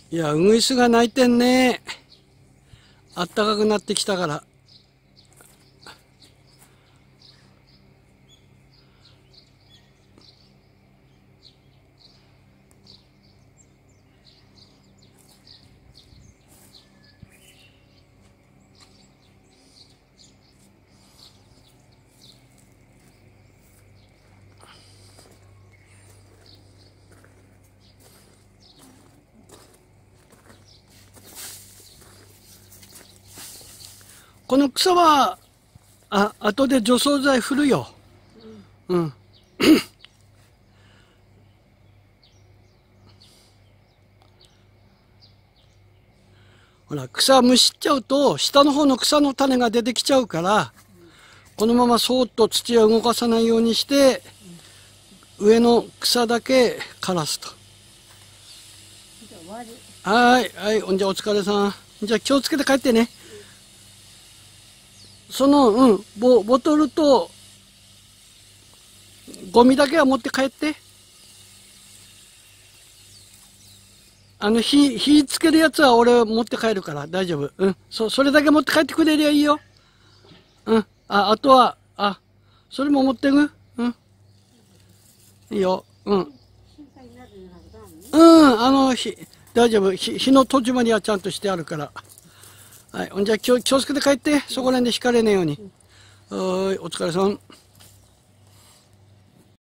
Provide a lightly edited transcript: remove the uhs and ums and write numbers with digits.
いや、ウグイスが鳴いてんね。あったかくなってきたから。この草は、後で除草剤振るよ。うん。ほら、草むしっちゃうと、下の方の草の種が出てきちゃうから、このままそーっと土は動かさないようにして、上の草だけ枯らすと。はい、はい、ほんじゃお疲れさん。じゃあ気をつけて帰ってね。その、ボトルと、ゴミだけは持って帰って。火つけるやつは俺持って帰るから大丈夫。それだけ持って帰ってくれりゃいいよ。あとは、それも持ってく。いいよ。大丈夫。火の戸締まりはちゃんとしてあるから。はい。ほんじゃ気をつけて帰って。そこら辺で引かれねえように。はい、お疲れさん。